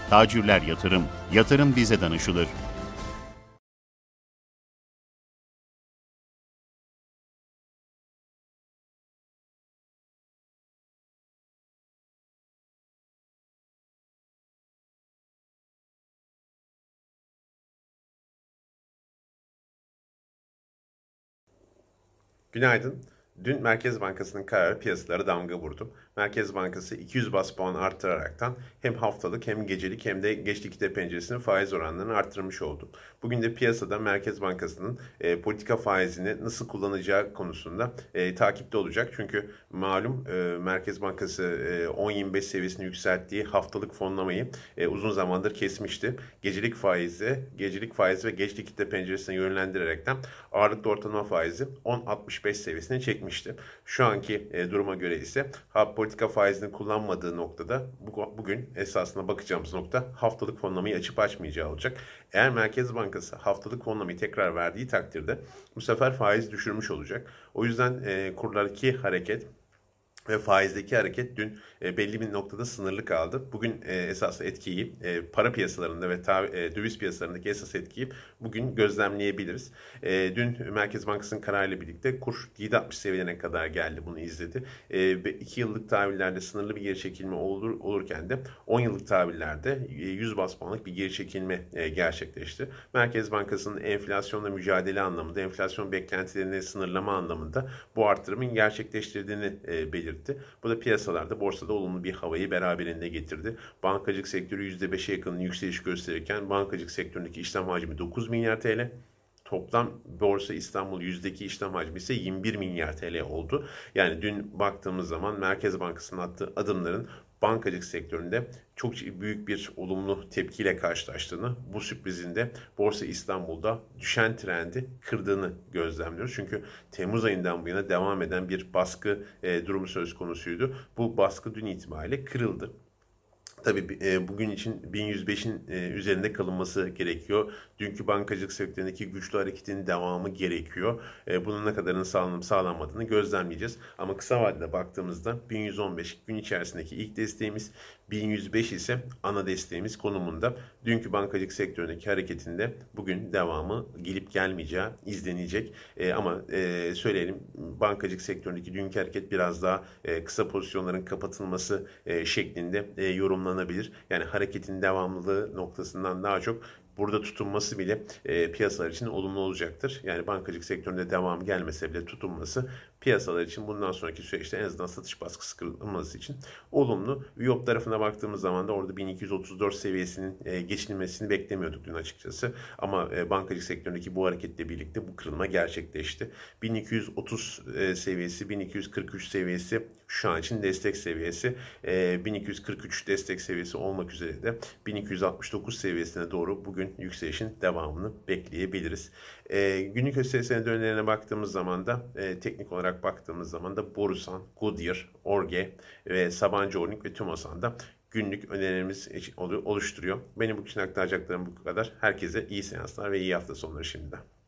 Tacirler Yatırım, yatırım bize danışılır. Günaydın. Dün Merkez Bankası'nın kararı piyasalara damga vurdu. Merkez Bankası 200 bas puan arttıraraktan hem haftalık hem gecelik hem de geç likidite penceresinin faiz oranlarını arttırmış oldu. Bugün de piyasada Merkez Bankası'nın politika faizini nasıl kullanacağı konusunda takipte olacak. Çünkü malum Merkez Bankası 10.25 seviyesini yükselttiği haftalık fonlamayı uzun zamandır kesmişti. Gecelik faizi ve geç likidite penceresine yönlendirerekten ağırlıklı ortalama faizi 10.65 seviyesine çekmişti. Şu anki duruma göre ise politika faizini kullanmadığı noktada bugün esasına bakacağımız nokta haftalık fonlamayı açıp açmayacağı olacak. Eğer Merkez Bankası haftalık fonlamayı tekrar verdiği takdirde bu sefer faiz düşürmüş olacak. O yüzden kurlardaki hareket ve faizdeki hareket dün belli bir noktada sınırlı kaldı. Bugün esas etkiyi para piyasalarında ve döviz piyasalarındaki esas etkiyi bugün gözlemleyebiliriz. Dün Merkez Bankası'nın kararıyla birlikte kur 7.60 seviyelerine kadar geldi, bunu izledi. Ve 2 yıllık tahvillerde sınırlı bir geri çekilme olurken de 10 yıllık tahvillerde 100 bas puanlık bir geri çekilme gerçekleşti. Merkez Bankası'nın enflasyonla mücadele anlamında, enflasyon beklentilerini sınırlama anlamında bu artırımın gerçekleştirdiğini belirtti. Bu da piyasalarda, borsada olumlu bir havayı beraberinde getirdi. Bankacılık sektörü %5'e yakın yükseliş gösterirken bankacılık sektöründeki işlem hacmi 9 milyar TL. Toplam Borsa İstanbul yüzdeki işlem hacmi ise 21 milyar TL oldu. Yani dün baktığımız zaman Merkez Bankası'nın attığı adımların bankacılık sektöründe çok büyük bir olumlu tepkiyle karşılaştığını, bu sürprizin de Borsa İstanbul'da düşen trendi kırdığını gözlemliyoruz. Çünkü Temmuz ayından bu yana devam eden bir baskı durumu söz konusuydu. Bu baskı dün itibariyle kırıldı. Tabii bugün için 1105'in üzerinde kalınması gerekiyor. Dünkü bankacılık sektöründeki güçlü hareketin devamı gerekiyor. Bunun ne kadarının sağlanmadığını gözlemleyeceğiz. Ama kısa vadede baktığımızda 1115 gün içerisindeki ilk desteğimiz, 1105 ise ana desteğimiz konumunda. Dünkü bankacılık sektöründeki hareketinde bugün devamı gelip gelmeyeceği izlenecek. Ama söyleyelim, bankacılık sektöründeki dünkü hareket biraz daha kısa pozisyonların kapatılması şeklinde yorumlanabilir. Yani hareketin devamlılığı noktasından daha çok burada tutunması bile piyasalar için olumlu olacaktır. Yani bankacılık sektöründe devam gelmese bile tutunması piyasalar için bundan sonraki süreçte en azından satış baskısı kırılması için olumlu. Viyop tarafına baktığımız zaman da orada 1234 seviyesinin geçilmesini beklemiyorduk dün açıkçası. Ama bankacılık sektöründeki bu hareketle birlikte bu kırılma gerçekleşti. 1230 seviyesi, 1243 seviyesi şu an için destek seviyesi. 1243 destek seviyesi olmak üzere de 1269 seviyesine doğru bugün yükselişin devamını bekleyebiliriz. Günlük hisse senedi önerilerine baktığımız zaman da teknik olarak baktığımız zaman da Borusan, Goodyear, Orge ve Sabancı Holding ve Tümosan da günlük önerilerimiz oluşturuyor. Benim bu için aktaracaklarım bu kadar. Herkese iyi seanslar ve iyi hafta sonları şimdiden.